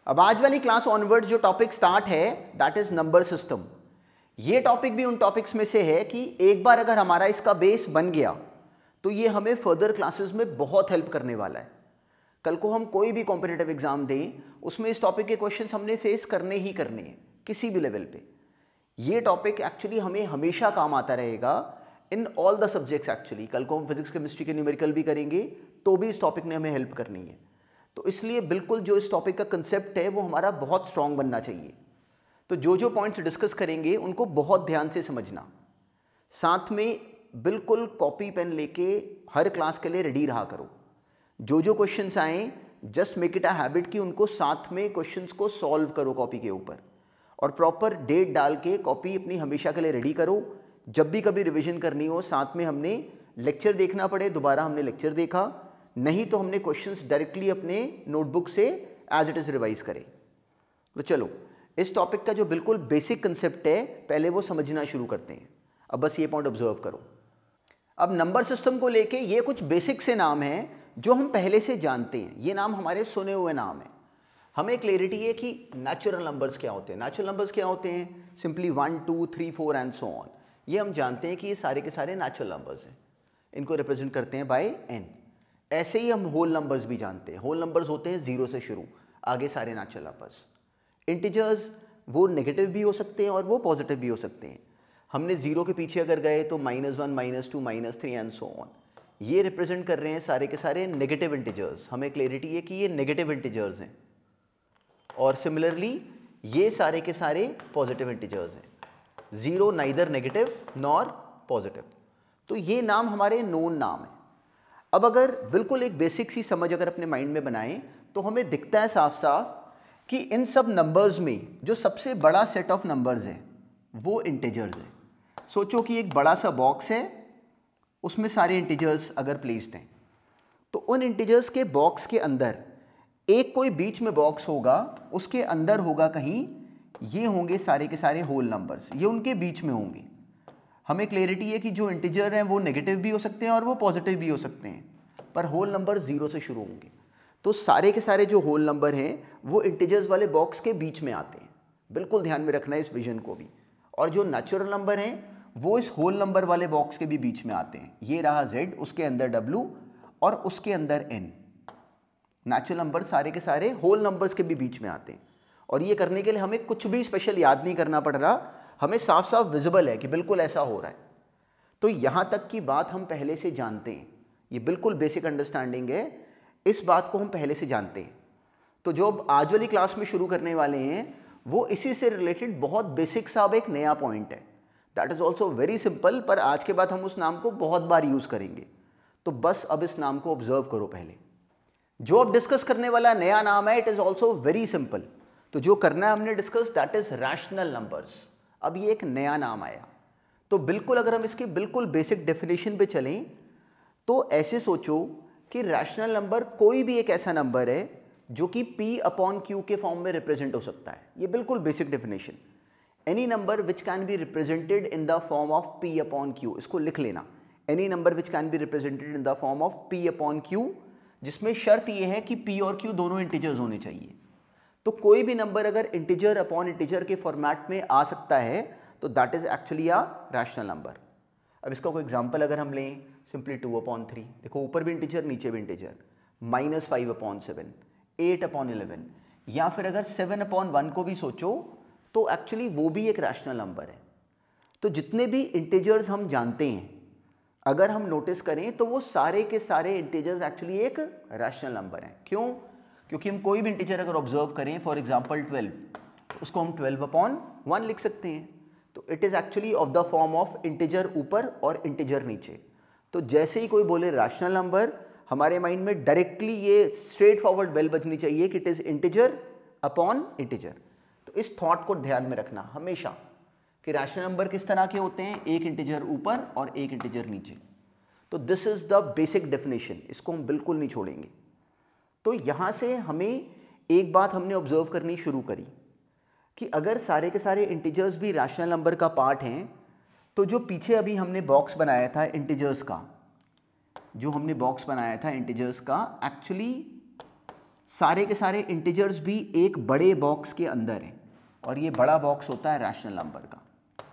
अब आज वाली क्लास ऑनवर्ड जो टॉपिक स्टार्ट है दैट इज नंबर सिस्टम। ये टॉपिक भी उन टॉपिक्स में से है कि एक बार अगर हमारा इसका बेस बन गया तो ये हमें फर्दर क्लासेस में बहुत हेल्प करने वाला है। कल को हम कोई भी कॉम्पिटिटिव एग्जाम दें उसमें इस टॉपिक के क्वेश्चंस हमने फेस करने ही करने हैं किसी भी लेवल पे। ये टॉपिक एक्चुअली हमें हमेशा काम आता रहेगा in all the subjects. Actually कल को हम फिजिक्स केमिस्ट्री के न्यूमेरिकल भी करेंगे तो भी इस टॉपिक ने हमें हेल्प करनी है। तो इसलिए बिल्कुल जो इस टॉपिक का कंसेप्ट है वो हमारा बहुत स्ट्रांग बनना चाहिए। तो जो पॉइंट्स डिस्कस करेंगे उनको बहुत ध्यान से समझना, साथ में बिल्कुल कॉपी पेन लेके हर क्लास के लिए रेडी रहा करो। जो क्वेश्चंस आए just make it a habit कि उनको साथ में क्वेश्चंस को सॉल्व करो कॉपी के ऊपर, और प्रॉपर डेट डाल के कॉपी अपनी हमेशा के लिए रेडी करो। जब भी कभी रिवीजन करनी हो साथ में हमने लेक्चर देखना पड़े दोबारा हमने लेक्चर देखा, नहीं तो हमने क्वेश्चंस डायरेक्टली अपने नोटबुक से एज इट इज रिवाइज करें। तो चलो इस टॉपिक का जो बिल्कुल बेसिक कंसेप्ट है पहले वो समझना शुरू करते हैं। अब बस ये पॉइंट ऑब्जर्व करो। अब नंबर सिस्टम को लेके ये कुछ बेसिक से नाम हैं जो हम पहले से जानते हैं, ये नाम हमारे सुने हुए नाम हैं। हमें क्लैरिटी है कि नेचुरल नंबर्स क्या होते हैं। नेचुरल नंबर्स क्या होते हैं? Simply 1 2 3 4 and so on. ये हम जानते हैं कि ये सारे के सारे नेचुरल नंबर्स हैं, इनको रिप्रेजेंट करते हैं बाय n। ऐसे ही हम होल नंबर्स भी जानते हैं। होल नंबर्स होते हैं 0 से शुरू, आगे सारे नेचुरल नंबर्स। इंटीजर्स वो नेगेटिव भी हो सकते हैं और वो पॉजिटिव भी हो सकते हैं। हमने 0 के पीछे अगर गए तो -1 -2 -3 एंड सो ऑन। ये रिप्रेजेंट कर रहे हैं सारे के सारे नेगेटिव इंटीजर्स। हमें क्लैरिटी है कि ये नेगेटिव इंटीजर्स हैं, और सिमिलरली ये सारे के सारे पॉजिटिव इंटीजर्स हैं। 0 नाइदर नेगेटिव नॉर पॉजिटिव। तो ये नाम हमारे नोन नाम है। अब अगर बिल्कुल एक बेसिक सी समझ अगर अपने माइंड में बनाएं तो हमें दिखता है साफ साफ कि इन सब नंबर्स में जो सबसे बड़ा सेट ऑफ नंबर्स है वो इंटीजर्स है। सोचो कि एक बड़ा सा बॉक्स है, उसमें सारे इंटीजर्स अगर प्लेस्ड हैं, तो उन इंटीजर्स के बॉक्स के अंदर एक कोई बीच में बॉक्स होगा, उसके अंदर होगा कहीं ये होंगे सारे के सारे होल नंबर्स, ये उनके बीच में होंगे। हमें क्लैरिटी है कि जो इंटीजर हैं वो नेगेटिव भी हो सकते हैं और वो पॉजिटिव भी हो सकते हैं, पर होल नंबर 0 से शुरू होंगे। तो सारे के सारे जो होल नंबर हैं वो इंटीजर्स वाले बॉक्स के बीच में आते हैं। बिल्कुल ध्यान में रखना है इस विजन को भी। और जो नेचुरल नंबर हैं वो इस होल नंबर वाले बॉक्स के भी बीच में आते हैं। ये रहा Z, उसके अंदर W और उसके अंदर N। नेचुरल नंबर सारे के सारे होल नंबर्स के भी बीच में आते हैं। और ये करने के लिए हमें कुछ भी स्पेशल याद नहीं करना पड़ रहा, हमें साफ साफ विजिबल है कि बिल्कुल ऐसा हो रहा है। तो यहाँ तक की बात हम पहले से जानते हैं, ये बिल्कुल बेसिक अंडरस्टैंडिंग है, इस बात को हम पहले से जानते हैं। तो जो अब आज वाली क्लास में शुरू करने वाले हैं वो इसी से रिलेटेड बहुत बेसिक सा अब एक नया पॉइंट है। That is also very simple, पर आज के बाद हम उस नाम को बहुत बार यूज करेंगे। तो बस अब इस नाम को ऑब्जर्व करो पहले। जो अब डिस्कस करने वाला नया नाम है it is also very simple. तो जो करना है हमने discuss that is rational numbers. अब ये एक नया नाम आया। तो बिल्कुल अगर हम इसके बिल्कुल बेसिक डेफिनेशन पे चलें तो ऐसे सोचो कि रैशनल नंबर कोई भी एक ऐसा नंबर है जो कि P/Q के फॉर्म में रिप्रेजेंट हो सकता है। ये बिल्कुल basic definition. Any number which can be represented in the form of P/Q, इसको लिख लेना। Any number which can be represented in the form of P/Q, जिसमें शर्त ये है कि P और Q दोनों इंटीजर्स होने चाहिए। तो कोई भी नंबर अगर इंटीजर अपॉन इंटीजर के फॉर्मेट में आ सकता है तो that is actually a rational number. अब इसका कोई एग्जांपल अगर हम लें, सिंपली 2/3। देखो ऊपर भी इंटीजर नीचे भी इंटीजर। -5/7, 8/11, या फिर अगर 7/1 को भी सोचो तो एक्चुअली वो भी एक रैशनल नंबर है। तो जितने भी इंटीजर्स हम जानते हैं अगर हम नोटिस करें तो वो सारे के सारे इंटीजर्स एक्चुअली एक रैशनल नंबर हैं। क्यों? क्योंकि हम कोई भी इंटीजर अगर ऑब्जर्व करें, फॉर एग्जांपल 12, उसको हम 12/1 लिख सकते हैं। तो it is actually of the form of integer ऊपर और इंटीजर नीचे। तो जैसे ही कोई बोले रैशनल नंबर, हमारे माइंड में डायरेक्टली ये स्ट्रेट फॉरवर्ड बेल बजनी चाहिए कि it is integer upon integer. तो इस थॉट को ध्यान में रखना हमेशा कि रैशनल नंबर किस तरह के होते हैं, एक इंटीजर ऊपर और एक इंटीजर नीचे। तो this is the basic definition, इसको हम बिल्कुल नहीं छोड़ेंगे। तो यहाँ से हमें एक बात हमने ऑब्जर्व करनी शुरू करी कि अगर सारे के सारे इंटीजर्स भी रैशनल नंबर का पार्ट हैं तो जो पीछे अभी हमने बॉक्स बनाया था इंटीजर्स का, जो हमने बॉक्स बनाया था इंटीजर्स का, एक्चुअली सारे के सारे इंटीजर्स भी एक बड़े बॉक्स के अंदर हैं और ये बड़ा बॉक्स होता है रैशनल नंबर का।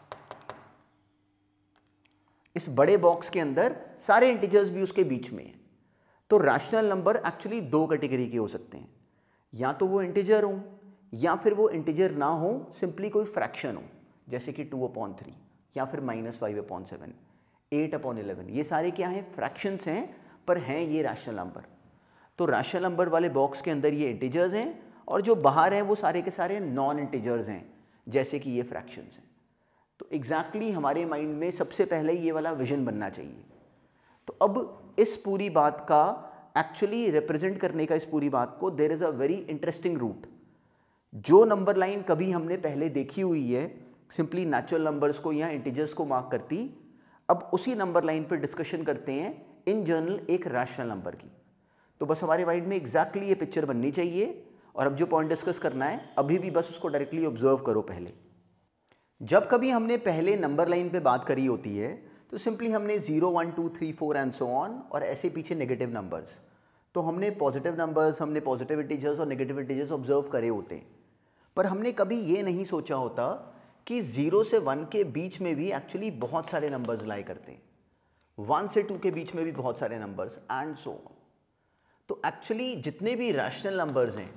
इस बड़े बॉक्स के अंदर सारे इंटीजर्स भी उसके बीच में हैं। तो रैशनल नंबर एक्चुअली दो कैटेगरी के हो सकते हैं, या तो वो इंटीजर हो या फिर वो इंटीजर ना हो, सिंपली कोई फ्रैक्शन हो, जैसे कि 2/3 या फिर -5/7, 8/11। ये सारे क्या हैं? फ्रैक्शंस हैं, पर हैं ये रैशनल नंबर। तो रैशनल नंबर वाले बॉक्स के अंदर ये इंटीजर्स हैं और जो बाहर हैं वो सारे के सारे नॉन इंटीजर्स हैं, जैसे कि ये फ्रैक्शंस हैं। तो एग्जैक्टली हमारे माइंड में सबसे पहले ये वाला विजन बनना चाहिए। तो अब इस पूरी बात का एक्चुअली रिप्रेजेंट करने का, इस पूरी बात को, there is a very interesting route. जो नंबर लाइन कभी हमने पहले देखी हुई है सिंपली नेचुरल नंबर्स को या इंटीजर्स को मार्क करती, अब उसी नंबर लाइन पर डिस्कशन करते हैं इन जनरल एक रैशनल नंबर की। तो बस हमारे माइंड में एग्जैक्टली ये पिक्चर बननी चाहिए और अब जो पॉइंट डिस्कस करना है अभी भी बस उसको डायरेक्टली ऑब्जर्व करो। पहले जब कभी हमने पहले नंबर लाइन पे बात करी होती है तो सिंपली हमने 0, 1, 2, 3, 4 एंड सो ऑन और ऐसे पीछे नेगेटिव नंबर्स, तो हमने पॉजिटिव नंबर्स, हमने पॉजिटिव इंटीजर्स और नेगेटिव इंटीजर्स ऑब्जर्व करे होते हैं। पर हमने कभी ये नहीं सोचा होता कि 0 से 1 के बीच में भी एक्चुअली बहुत सारे नंबर्स लाई करते हैं, 1 से 2 के बीच में भी बहुत सारे नंबर्स एंड सो ऑन। तो एक्चुअली जितने भी रैशनल नंबर्स हैं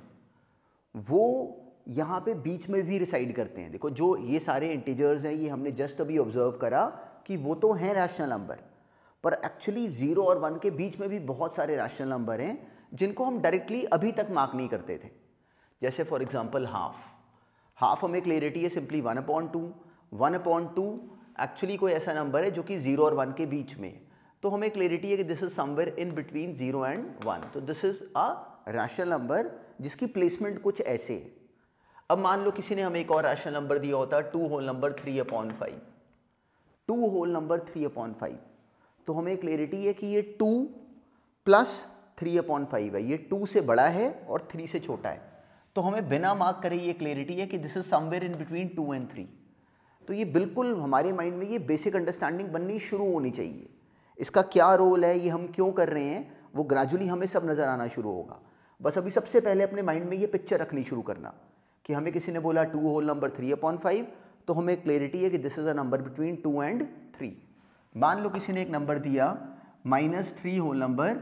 वो यहाँ पे बीच में भी रिसाइड करते हैं। देखो जो ये सारे इंटीजर्स हैं ये हमने जस्ट अभी ऑब्जर्व करा कि वो तो हैं रैशनल नंबर, पर एक्चुअली 0 और 1 के बीच में भी बहुत सारे रैशनल नंबर हैं जिनको हम डायरेक्टली अभी तक मार्क नहीं करते थे। जैसे फॉर एग्जांपल हाफ हमें क्लियरिटी है सिंपली 1/2। 1/2 एक्चुअली कोई ऐसा नंबर है जो कि 0 और 1 के बीच में, तो हमें क्लियरिटी है कि this is somewhere in between 0 and 1। तो this is a rational number जिसकी प्लेसमेंट कुछ ऐसे है। अब मान लो किसी ने हमें एक और रैशनल नंबर दिया होता 2 होल नंबर 3/5। 2 होल नंबर 3/5, तो हमें क्लियरिटी है कि ये 2 प्लस 3/5 है, ये 2 से बड़ा है और 3 से छोटा है। तो हमें बिना मार्क करे ये क्लियरिटी है कि this is somewhere in between 2 and 3। तो ये बिल्कुल हमारे माइंड में ये बेसिक अंडरस्टैंडिंग बननी शुरू होनी चाहिए। इसका क्या रोल है, ये हम क्यों कर रहे हैं, वो ग्रेजुअली हमें सब नज़र आना शुरू होगा। बस अभी सबसे पहले अपने माइंड में ये पिक्चर रखनी शुरू करना कि हमें किसी ने बोला 2 होल नंबर 3/5, तो हमें क्लियरिटी है कि this is a number between 2 and 3। मान लो किसी ने एक नंबर दिया -3 whole number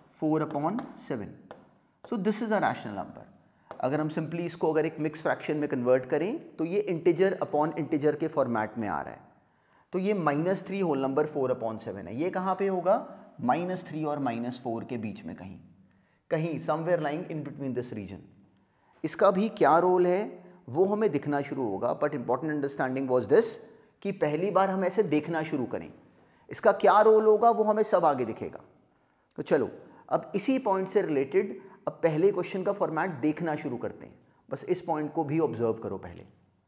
4/7, so this is a rational number. अगर हम सिंपली इसको अगर एक मिक्स फ्रैक्शन में कन्वर्ट करें तो ये इंटीजर अपॉन इंटीजर के फॉर्मेट में आ रहा है। तो ये -3 होल नंबर 4/7 है। ये कहाँ पे होगा? -3 और -4 के बीच में कहीं somewhere lying in between this region. इसका भी क्या रोल है वो हमें दिखना शुरू होगा, but important understanding was this कि पहली बार हम ऐसे देखना शुरू करें। इसका क्या रोल होगा वो हमें सब आगे दिखेगा। तो चलो अब इसी पॉइंट से रिलेटेड अब पहले क्वेश्चन का फॉर्मेट देखना शुरू करते हैं। बस इस पॉइंट को भी ऑब्जर्व करो। पहले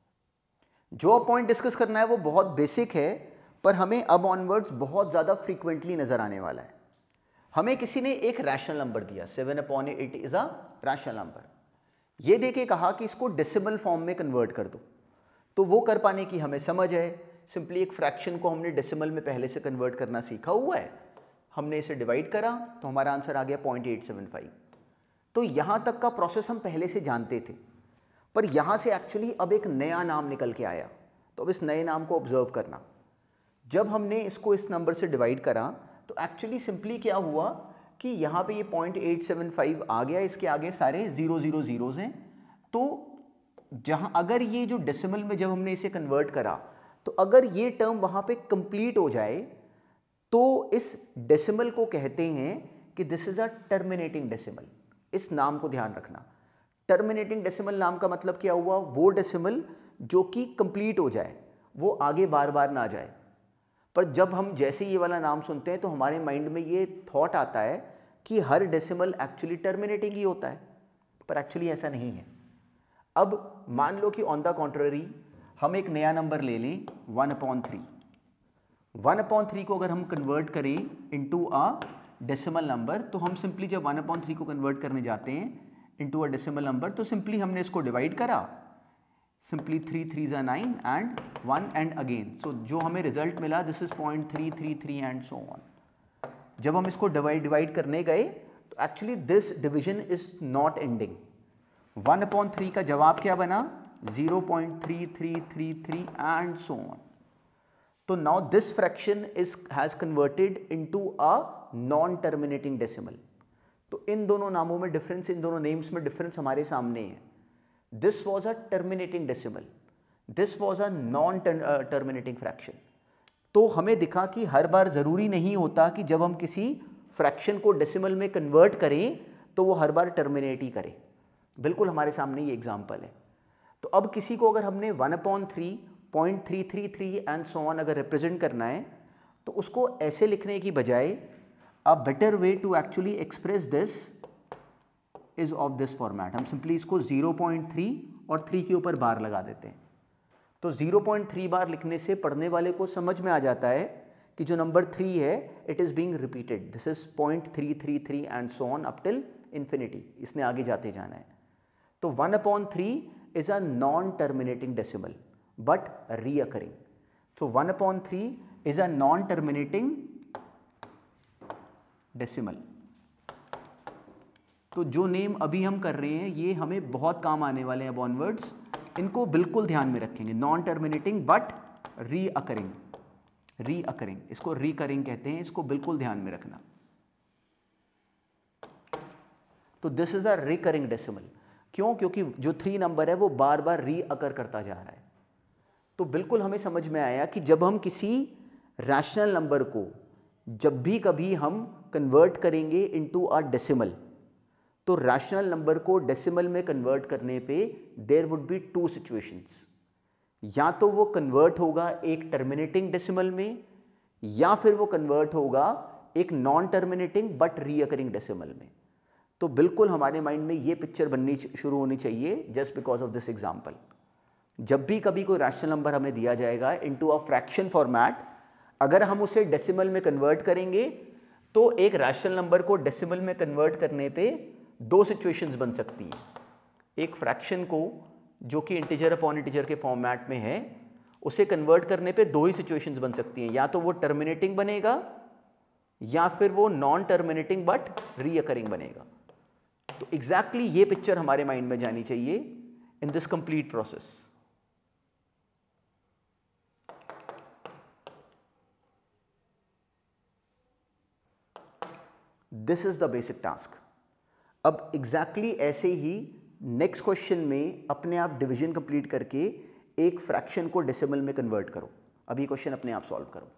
जो पॉइंट डिस्कस करना है वो बहुत बेसिक है, पर हमें अब ऑनवर्ड्स बहुत ज़्यादा फ्रीक्वेंटली नज़र आने वाला है। हमें किसी ने एक रैशनल नंबर दिया 7/8 इज अ रैशनल नंबर। ये देके कहा कि इसको डेसिमल फॉर्म में कन्वर्ट कर दो। तो वो कर पाने की हमें समझ है, सिंपली एक फ्रैक्शन को हमने डेसिमल में पहले से कन्वर्ट करना सीखा हुआ है, हमने इसे डिवाइड करा तो हमारा आंसर आ गया 0.875। तो यहाँ तक का प्रोसेस हम पहले से जानते थे, पर यहाँ से एक्चुअली अब एक नया नाम निकल के आया। तो अब इस नए नाम को ऑब्जर्व करना। जब हमने इसको इस नंबर से डिवाइड करा तो एक्चुअली सिंपली क्या हुआ कि यहाँ पे ये 0.875 आ गया, इसके आगे सारे 0 0 हैं। तो जहाँ अगर ये जो डेसिमल में जब हमने इसे कन्वर्ट करा तो अगर ये टर्म वहाँ पे कंप्लीट हो जाए तो इस डेसिमल को कहते हैं कि this is a terminating decimal. इस नाम को ध्यान रखना। टर्मिनेटिंग डेसिमल नाम का मतलब क्या हुआ? वो डेसिमल जो कि कंप्लीट हो जाए, वो आगे बार बार ना जाए। पर जब हम जैसे ये वाला नाम सुनते हैं तो हमारे माइंड में ये थॉट आता है कि हर डेसिमल एक्चुअली टर्मिनेटिंग ही होता है, पर एक्चुअली ऐसा नहीं है। अब मान लो कि ऑन द कॉन्ट्ररी हम एक नया नंबर ले लें 1/3। 1/3 को अगर हम कन्वर्ट करें इनटू अ डेसिमल नंबर, तो हम सिंपली जब 1/3 को कन्वर्ट करने जाते हैं इनटू अ डेसिमल नंबर तो सिंपली हमने इसको डिवाइड करा, simply 3 3 9 and 1 and again. So जो हमें रिजल्ट मिला this is 0.333 and so on. जब हम इसको डिवाइड करने गए तो actually this division is not ending. 1/3 का जवाब क्या बना? 0.3333 एंड सो ऑन। तो now this fraction has converted into a non terminating decimal. तो इन दोनों नामों में डिफरेंस, इन दोनों नेम्स में डिफरेंस हमारे सामने है। This was a terminating decimal, this was a non terminating fraction. तो हमें दिखा कि हर बार ज़रूरी नहीं होता कि जब हम किसी फ्रैक्शन को डेसिमल में कन्वर्ट करें तो वो हर बार टर्मिनेट ही करे। बिल्कुल हमारे सामने ये एग्जाम्पल है। तो अब किसी को अगर हमने 1/3, 0.333 एंड सो ऑन अगर रिप्रेजेंट करना है तो उसको ऐसे लिखने की बजाय a better way to actually express this is of this format. हम सिंपली इसको 0.3 और 3 के ऊपर बार लगा देते हैं। तो 0.3 बार लिखने से पढ़ने वाले को समझ में आ जाता है कि जो नंबर 3 है it is being repeated, this is 0.333 and so on up till infinity, इसने आगे जाते जाना है। तो 1/3 is a non terminating decimal but recurring. तो 1/3 is a non terminating decimal. तो जो नेम अभी हम कर रहे हैं ये हमें बहुत काम आने वाले हैं ऑनवर्ड्स, इनको बिल्कुल ध्यान में रखेंगे। Non terminating but recurring, recurring, इसको रिकरिंग कहते हैं, इसको बिल्कुल ध्यान में रखना। तो this is a recurring decimal. क्यों? क्योंकि जो 3 नंबर है वो बार बार रीअकर करता जा रहा है। तो बिल्कुल हमें समझ में आया कि जब हम किसी रैशनल नंबर को जब भी कभी हम कन्वर्ट करेंगे इनटू अ डेसिमल, तो रैशनल नंबर को डेसिमल में कन्वर्ट करने पे देयर वुड बी 2 सिचुएशंस। या तो वो कन्वर्ट होगा एक टर्मिनेटिंग डेसिमल में, या फिर वो कन्वर्ट होगा एक non terminating but recurring decimal में। तो बिल्कुल हमारे माइंड में ये पिक्चर बननी शुरू होनी चाहिए just because of this example. जब भी कभी कोई रैशनल नंबर हमें दिया जाएगा इनटू अ फ्रैक्शन फॉर्मेट, अगर हम उसे डेसिमल में कन्वर्ट करेंगे तो एक रैशनल नंबर को डेसिमल में कन्वर्ट करने पे 2 सिचुएशंस बन सकती हैं। एक फ्रैक्शन को जो कि इंटीजर अपॉन इंटीजर के फॉर्मेट में है उसे कन्वर्ट करने पे 2 ही सिचुएशंस बन सकती हैं, या तो वो टर्मिनेटिंग बनेगा या फिर वो नॉन टर्मिनेटिंग बट रीअकरिंग बनेगा। तो एग्जैक्टली ये पिक्चर हमारे माइंड में जानी चाहिए in this complete process. This is the basic task. अब एग्जैक्टली ऐसे ही नेक्स्ट क्वेश्चन में अपने आप डिवीजन कंप्लीट करके एक फ्रैक्शन को डेसिमल में कन्वर्ट करो। अब ये क्वेश्चन अपने आप सॉल्व करो।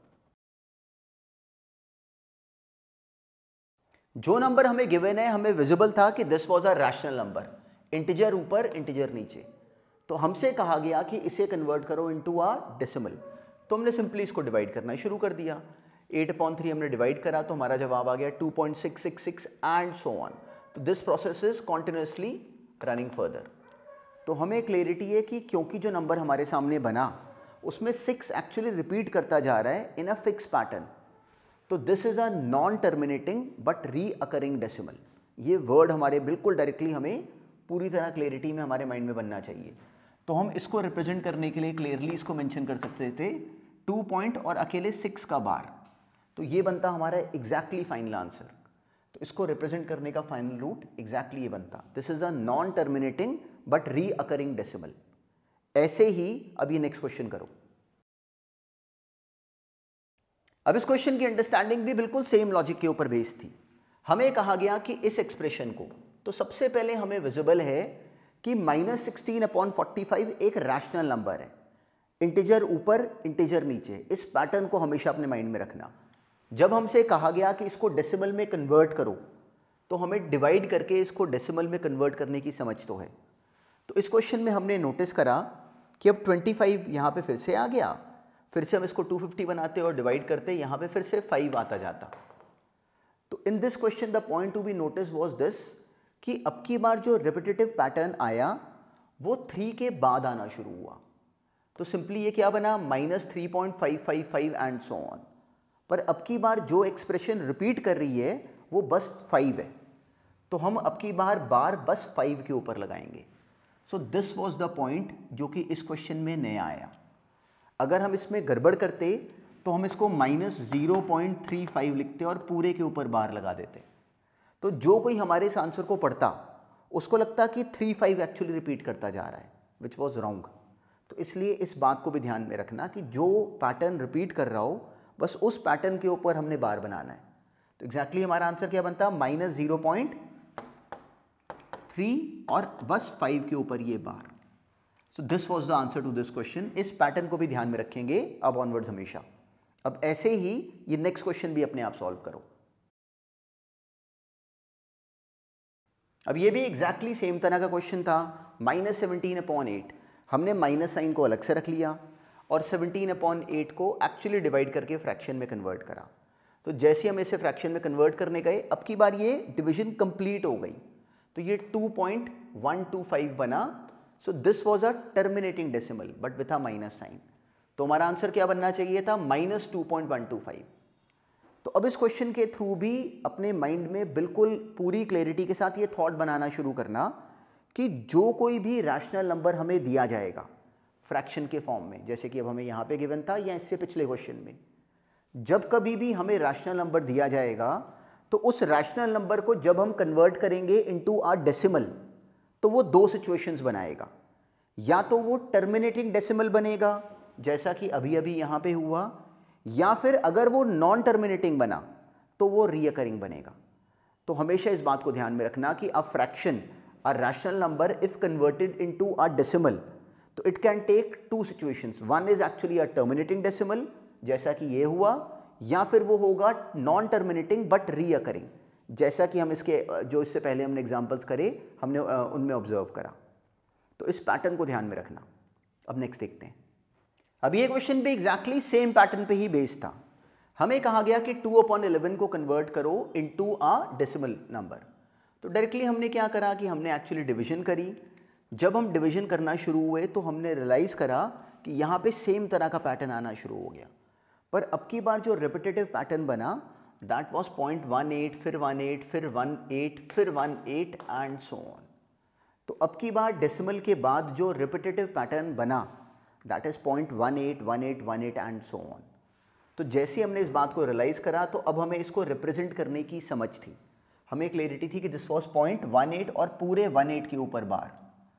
जो नंबर हमें गिवन है, हमें विजिबल था कि this was a rational number, integer ऊपर इंटीजर नीचे। तो हमसे कहा गया कि इसे कन्वर्ट करो इनटू अ डेसिमल। तो हमने सिंपली इसको डिवाइड करना शुरू कर दिया। 8/3 हमने डिवाइड करा तो हमारा जवाब आ गया 2.666 एंड सो ऑन। तो this process is continuously running further. तो हमें क्लैरिटी है कि क्योंकि जो नंबर हमारे सामने बना उसमें 6 एक्चुअली रिपीट करता जा रहा है इन अ फिक्स पैटर्न। तो this is a non terminating but recurring decimal. ये वर्ड हमारे बिल्कुल डायरेक्टली हमें पूरी तरह क्लैरिटी में हमारे माइंड में बनना चाहिए। तो हम इसको रिप्रेजेंट करने के लिए क्लियरली इसको मेंशन कर सकते थे 2 पॉइंट और अकेले 6 का बार। तो ये बनता हमारा एग्जैक्टली फाइनल आंसर। तो इसको रिप्रेजेंट करने का फाइनल रूट एग्जैक्टली ये बनता, this is a non terminating but recurring decimal. ऐसे ही अब ये नेक्स्ट क्वेश्चन करो। अब इस क्वेश्चन की अंडरस्टैंडिंग भी बिल्कुल सेम लॉजिक के ऊपर बेस्ड थी। हमें कहा गया कि इस एक्सप्रेशन को, तो सबसे पहले हमें विजिबल है कि -16/45 एक रैशनल नंबर है, इंटीजर ऊपर इंटीजर नीचे। इस पैटर्न को हमेशा अपने माइंड में रखना। जब हमसे कहा गया कि इसको डेसिमल में कन्वर्ट करो तो हमें डिवाइड करके इसको डेसिमल में कन्वर्ट करने की समझ तो है। तो इस क्वेश्चन में हमने नोटिस करा कि अब 25 यहाँ पे फिर से आ गया, फिर से हम इसको 250 बनाते और डिवाइड करते, यहाँ पे फिर से 5 आता जाता। तो in this question the point to be notice was this कि अब की बार जो रिपीटेटिव पैटर्न आया वो 3 के बाद आना शुरू हुआ। तो सिंपली ये क्या बना, -3.555 एंड सो ऑन। पर अब की बार जो एक्सप्रेशन रिपीट कर रही है वो बस 5 है, तो हम अब की बार बस 5 के ऊपर लगाएंगे। So this was the point जो कि इस क्वेश्चन में नया आया। अगर हम इसमें गड़बड़ करते तो हम इसको -0.35 लिखते और पूरे के ऊपर बार लगा देते। तो जो कोई हमारे इस आंसर को पढ़ता उसको लगता कि 3 5 एक्चुअली रिपीट करता जा रहा है, विच वॉज रॉन्ग। तो इसलिए इस बात को भी ध्यान में रखना कि जो पैटर्न रिपीट कर रहा हो बस उस पैटर्न के ऊपर हमने बार बनाना है। तो एग्जैक्टली हमारा आंसर क्या बनता, -0.3 और बस 5 के ऊपर ये बार। So this was the answer to this question. इस पैटर्न को भी ध्यान में रखेंगे अब ऑनवर्ड्स हमेशा। अब ऐसे ही ये नेक्स्ट क्वेश्चन भी अपने आप सॉल्व करो। अब ये भी एग्जैक्टली सेम तरह का क्वेश्चन था, -17/8। हमने माइनस साइन को अलग से रख लिया और 17/8 को एक्चुअली डिवाइड करके फ्रैक्शन में कन्वर्ट करा। तो जैसे हम इसे फ्रैक्शन में कन्वर्ट करने गए, अब की बार ये डिवीजन कंप्लीट हो गई, तो ये 2.125 बना। So this was a terminating decimal but with a minus sign. तो हमारा आंसर क्या बनना चाहिए था, -2.125। तो अब इस क्वेश्चन के थ्रू भी अपने माइंड में बिल्कुल पूरी क्लैरिटी के साथ ये थॉट बनाना शुरू करना कि जो कोई भी रैशनल नंबर हमें दिया जाएगा फ्रैक्शन के फॉर्म में, जैसे कि अब हमें यहाँ पे गिवन था या इससे पिछले क्वेश्चन में, जब कभी भी हमें रैशनल नंबर दिया जाएगा तो उस रैशनल नंबर को जब हम कन्वर्ट करेंगे इनटू अ डेसिमल तो वो दो सिचुएशंस बनाएगा। या तो वो टर्मिनेटिंग डेसिमल बनेगा जैसा कि अभी अभी यहाँ पे हुआ, या फिर अगर वो नॉन टर्मिनेटिंग बना तो वो रीअकरिंग बनेगा। तो हमेशा इस बात को ध्यान में रखना कि a fraction, a rational number if converted into a decimal, तो it can take two situations. One is actually a terminating decimal जैसा कि ये हुआ, या फिर वो होगा नॉन टर्मिनेटिंग बट रीअकरिंग जैसा कि हम इसके जो इससे पहले हमने एग्जांपल्स करे हमने उनमें ऑब्जर्व करा। तो इस पैटर्न को ध्यान में रखना। अब नेक्स्ट देखते हैं। अब ये क्वेश्चन भी एग्जैक्टली सेम पैटर्न पे ही बेस्ड था। हमें कहा गया कि 2/11 को कन्वर्ट करो इनटू अ डेसिमल नंबर। तो डायरेक्टली हमने क्या करा कि हमने एक्चुअली डिवीजन करी। जब हम डिवीजन करना शुरू हुए तो हमने रियलाइज करा कि यहाँ पे सेम तरह का पैटर्न आना शुरू हो गया, पर अब की बार जो रिपीटेटिव पैटर्न बना दैट वाज 0.18, फिर 18, फिर 18, फिर 18 एंड सो ऑन। तो अब की बार डेसिमल के बाद जो रिपीटेटिव पैटर्न बना that is 0.18, 18, 18 and so on. तो जैसे हमने इस बात को रियलाइज करा तो अब हमें इसको रिप्रेजेंट करने की समझ थी, हमें क्लैरिटी थी कि दिस वाज 0.18 और पूरे 18 के ऊपर बार।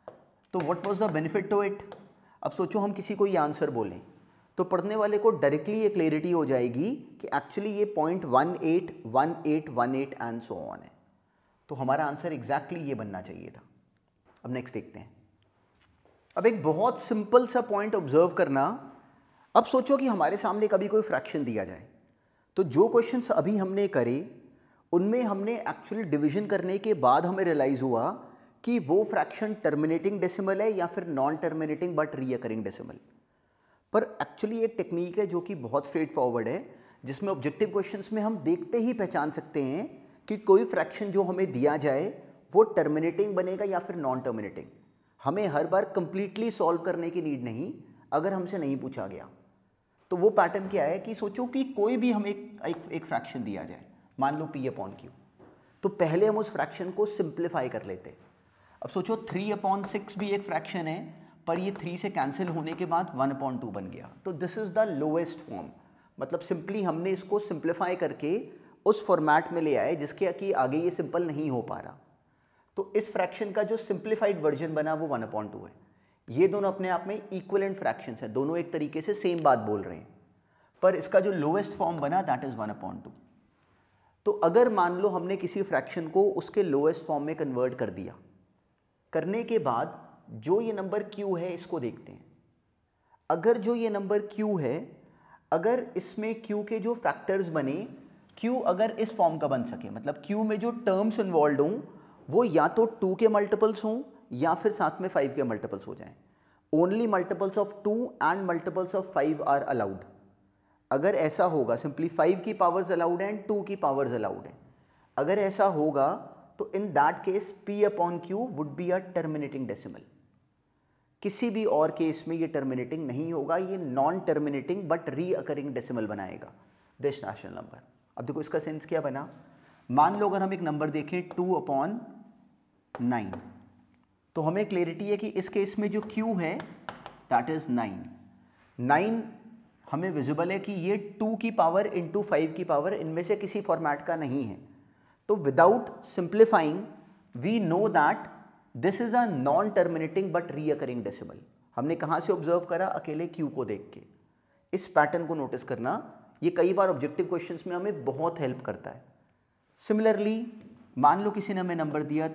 तो what was the benefit to it. अब सोचो हम किसी को ये आंसर बोलें तो पढ़ने वाले को डायरेक्टली ये क्लैरिटी हो जाएगी कि एक्चुअली ये 0.18, 18, 18 एंड सो ऑन है। तो हमारा आंसर एग्जैक्टली ये बनना चाहिए था। अब नेक्स्ट देखते हैं। अब एक बहुत सिंपल सा पॉइंट ऑब्जर्व करना। अब सोचो कि हमारे सामने कभी कोई फ्रैक्शन दिया जाए, तो जो क्वेश्चंस अभी हमने करे उनमें हमने एक्चुअली डिवीजन करने के बाद हमें रियलाइज हुआ कि वो फ्रैक्शन टर्मिनेटिंग डेसिमल है या फिर non terminating but recurring decimal. पर एक्चुअली एक टेक्निक है जो कि बहुत स्ट्रेट फॉरवर्ड है, जिसमें ऑब्जेक्टिव क्वेश्चंस में हम देखते ही पहचान सकते हैं कि कोई फ्रैक्शन जो हमें दिया जाए वो टर्मिनेटिंग बनेगा या फिर नॉन टर्मिनेटिंग। हमें हर बार कंप्लीटली सॉल्व करने की नीड नहीं अगर हमसे नहीं पूछा गया। तो वो पैटर्न क्या है कि सोचो कि कोई भी हमें एक फ्रैक्शन दिया जाए, मान लो P/Q, तो पहले हम उस फ्रैक्शन को सिंप्लीफाई कर लेते। अब सोचो 3/6 भी एक फ्रैक्शन है, पर ये 3 से कैंसिल होने के बाद 1/2 बन गया। तो this is the lowest form, मतलब सिंपली हमने इसको सिंप्लीफाई करके उस फॉर्मेट में ले आए जिसके कि आगे ये सिंपल नहीं हो पा रहा। तो इस फ्रैक्शन का जो सिंप्लीफाइड वर्जन बना वो 1/2 है। ये दोनों अपने आप में इक्विवेलेंट फ्रैक्शंस हैं, दोनों एक तरीके से सेम बात बोल रहे हैं, पर इसका जो लोएस्ट फॉर्म बना दैट इज 1/2। तो अगर मान लो हमने किसी फ्रैक्शन को उसके लोएस्ट फॉर्म में कन्वर्ट कर दिया, करने के बाद जो ये नंबर Q है इसको देखते हैं। अगर जो ये नंबर Q है, अगर इसमें Q के जो फैक्टर्स बने, Q अगर इस फॉर्म का बन सके, मतलब Q में जो टर्म्स इन्वॉल्व हों वो या तो 2 के मल्टीपल्स हों या फिर साथ में 5 के मल्टीपल्स हो जाएं। Only multiples of 2 and multiples of 5 are allowed. अगर ऐसा होगा, सिंपली 5 की पावर्स अलाउड है एंड 2 की पावर्स अलाउड है। अगर ऐसा होगा तो in that case P/Q would be a terminating decimal. किसी भी और केस में ये टर्मिनेटिंग नहीं होगा, ये non terminating but recurring decimal बनाएगा दिस रैशनल नंबर। अब देखो इसका सेंस क्या बना। मान लो अगर हम एक नंबर देखें 2/9, तो हमें क्लैरिटी है कि इस केस में जो Q है दैट इज 9 हमें विजिबल है कि ये 2 की पावर इंटू 5 की पावर इनमें से किसी फॉर्मेट का नहीं है। तो without simplifying we know that this is a non terminating but recurring decimal. हमने कहाँ से ऑब्जर्व करा? अकेले क्यू को देख के। इस पैटर्न को नोटिस करना, ये कई बार ऑब्जेक्टिव क्वेश्चंस में हमें बहुत हेल्प करता है। सिमिलरली मान लो किसी ने हमें नंबर दिया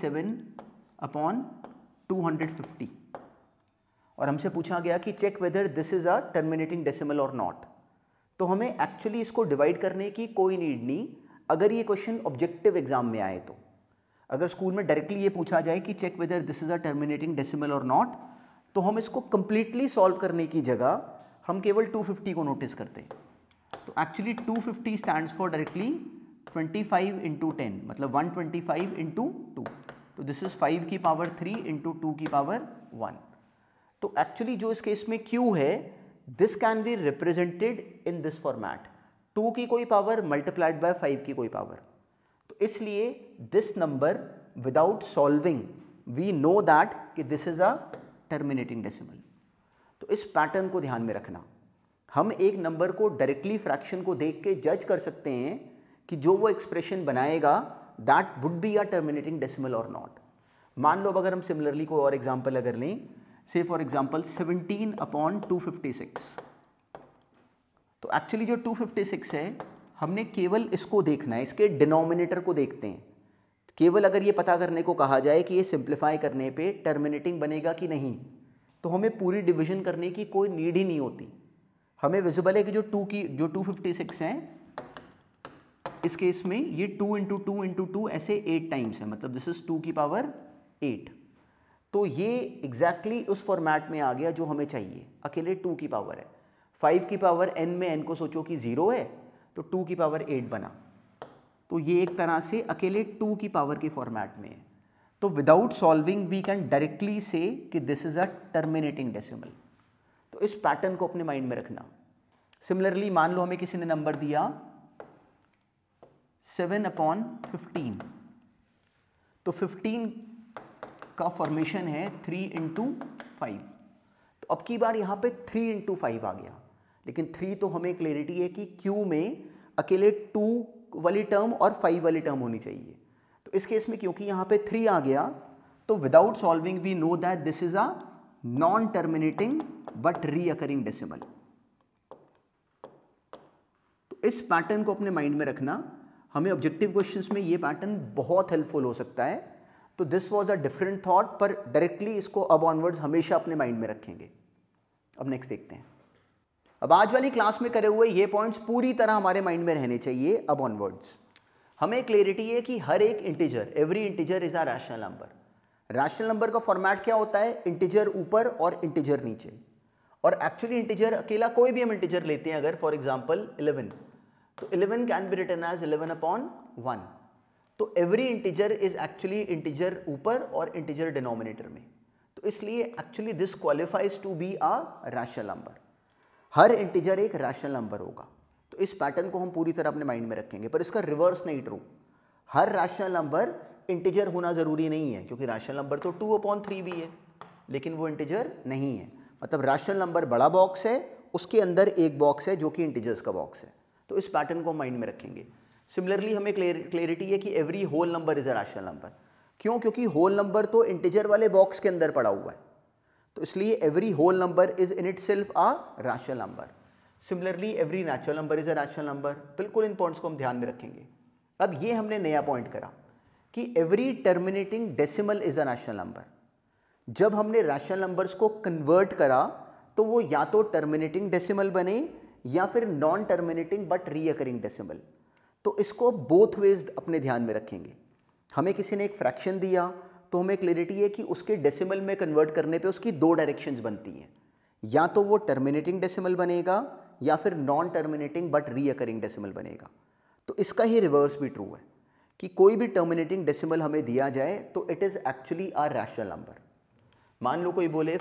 37/250 और हमसे पूछा गया कि check whether this is a terminating decimal और नॉट। तो हमें एक्चुअली इसको डिवाइड करने की कोई नीड नहीं, अगर ये क्वेश्चन ऑब्जेक्टिव एग्जाम में आए तो। अगर स्कूल में डायरेक्टली ये पूछा जाए कि check whether this is a terminating decimal और नॉट, तो हम इसको कंप्लीटली सॉल्व करने की जगह हम केवल 250 को नोटिस करते हैं। तो एक्चुअली 250 स्टैंड्स फॉर डायरेक्टली 25 × 10, मतलब 125 × 2। तो दिस इज 5 की पावर 3 × 2 की पावर 1। तो एक्चुअली जो इस केस में Q है, this can be represented in this format, 2 की कोई पावर मल्टीप्लाइड बाय 5 की कोई पावर। तो इसलिए this number without solving we know that कि this is a terminating decimal. तो इस पैटर्न को ध्यान में रखना। हम एक नंबर को डायरेक्टली फ्रैक्शन को देख के जज कर सकते हैं कि जो वो एक्सप्रेशन बनाएगा that would be a terminating decimal और नॉट। मान लो अगर हम सिमिलरली कोई और एग्जांपल अगर लें, से फॉर एग्जांपल 17/256। तो एक्चुअली जो 256 है, हमने केवल इसको देखना है, इसके डिनोमिनेटर को देखते हैं। केवल अगर ये पता करने को कहा जाए कि ये सिंप्लीफाई करने पे टर्मिनेटिंग बनेगा कि नहीं, तो हमें पूरी डिवीजन करने की कोई नीड ही नहीं होती। हमें विजिबल है कि जो 256 है, इस केस में ये 2 × 2 × 2 ऐसे 8 टाइम्स है, मतलब दिस इज 2 की पावर 8। तो ये एग्जैक्टली उस फॉर्मेट में आ गया जो हमें चाहिए। अकेले 2 की पावर है, 5 की पावर n में n को सोचो कि 0 है, तो 2 की पावर 8 बना। तो ये एक तरह से अकेले 2 की पावर के फॉर्मेट में है। तो without solving we can directly say कि this is a terminating decimal. तो इस पैटर्न को अपने माइंड में रखना। सिमिलरली मान लो हमें किसी ने नंबर दिया 7/15, तो 15 का फॉर्मेशन है 3 × 5। तो अब की बार यहाँ पे 3 × 5 आ गया, लेकिन 3 तो हमें क्लैरिटी है कि Q में अकेले 2 वाली टर्म और 5 वाली टर्म होनी चाहिए। तो इस केस में क्योंकि यहाँ पे 3 आ गया, तो without solving we know that this is a non terminating but recurring decimal. तो इस पैटर्न को अपने माइंड में रखना। हमें ऑब्जेक्टिव क्वेश्चंस में ये पैटर्न बहुत हेल्पफुल हो सकता है। तो this was a different thought, पर डायरेक्टली इसको अब ऑनवर्ड्स हमेशा अपने माइंड में रखेंगे। अब नेक्स्ट देखते हैं। अब आज वाली क्लास में करे हुए ये पॉइंट्स पूरी तरह हमारे माइंड में रहने चाहिए। अब ऑनवर्ड्स हमें क्लैरिटी है कि हर एक integer, every integer is a rational number. Rational number का फॉर्मेट क्या होता है? इंटीजर ऊपर और इंटीजर नीचे। और एक्चुअली इंटीजर अकेला कोई भी हम इंटीजर लेते हैं, अगर फॉर एग्जांपल 11, तो 11 कैन बी रिटन एज 11/1। तो every integer is actually integer ऊपर और इंटीजर डिनोमिनेटर में। तो इसलिए actually this qualifies to be a rational number. हर इंटीजर एक रैशनल नंबर होगा। तो इस पैटर्न को हम पूरी तरह अपने माइंड में रखेंगे, पर इसका रिवर्स नहीं ट्रू। हर रैशनल नंबर इंटीजर होना ज़रूरी नहीं है, क्योंकि रैशनल नंबर तो 2/3 भी है, लेकिन वो इंटीजर नहीं है। मतलब रैशनल नंबर बड़ा बॉक्स है, उसके अंदर एक बॉक्स है जो कि इंटीजर्स का बॉक्स है। तो इस पैटर्न को माइंड में रखेंगे। सिमिलरली हमें क्लैरिटी है कि every whole number is a rational number. क्यों? क्योंकि होल नंबर तो इंटीजर वाले बॉक्स के अंदर पड़ा हुआ है, तो इसलिए every whole number is in itself a rational number. Similarly every natural number is a rational number. बिल्कुल इन पॉइंट्स को हम ध्यान में रखेंगे। अब ये हमने नया पॉइंट करा कि every terminating decimal is a rational number. जब हमने रैशनल नंबर्स को कन्वर्ट करा, तो वो या तो टर्मिनेटिंग डेसिमल बने या फिर non terminating but recurring decimal. तो इसको बोथ वेज अपने ध्यान में रखेंगे। हमें किसी ने एक फ्रैक्शन दिया, तो हमें क्लैरिटी है कि उसके डेसिमल में कन्वर्ट करने पे उसकी दो डायरेक्शंस बनती हैं, या तो वो टर्मिनेटिंग डेसिमल बनेगा या फिर non terminating but recurring decimal बनेगा। तो इसका ही रिवर्स भी ट्रू है कि कोई भी टर्मिनेटिंग डेसिमल हमें दिया जाए तो it is actually a rational number. मान लो कोई बोले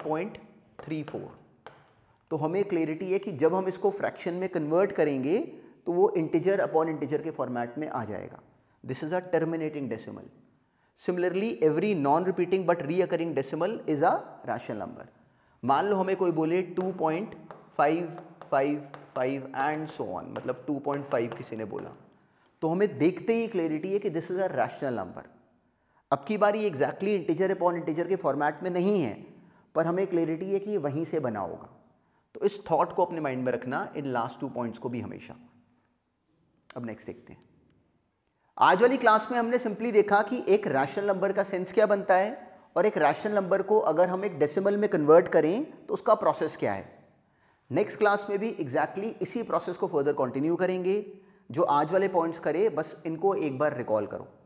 5.34, तो हमें क्लैरिटी है कि जब हम इसको फ्रैक्शन में कन्वर्ट करेंगे तो वो इंटीजर अपॉन इंटीजर के फॉर्मेट में आ जाएगा। This is a terminating decimal. Similarly every non repeating but recurring decimal is a rational number. मान लो हमें कोई बोले 2.555 एंड सो ऑन, मतलब 2.5 किसी ने बोला, तो हमें देखते ही क्लैरिटी है कि this is a rational number. अब की बार ये एग्जैक्टली इंटीजर अपॉन इंटीजर के फॉर्मेट में नहीं है, पर हमें क्लैरिटी है कि ये वहीं से बना होगा। तो इस थॉट को अपने माइंड में रखना इन लास्ट 2 पॉइंट्स को भी हमेशा। अब नेक्स्ट देखते हैं। आज वाली क्लास में हमने सिंपली देखा कि एक रैशनल नंबर का सेंस क्या बनता है और एक रैशनल नंबर को अगर हम एक डेसिमल में कन्वर्ट करें तो उसका प्रोसेस क्या है। नेक्स्ट क्लास में भी एग्जैक्टली इसी प्रोसेस को फर्दर कंटिन्यू करेंगे। जो आज वाले पॉइंट्स करे बस इनको एक बार रिकॉल करो।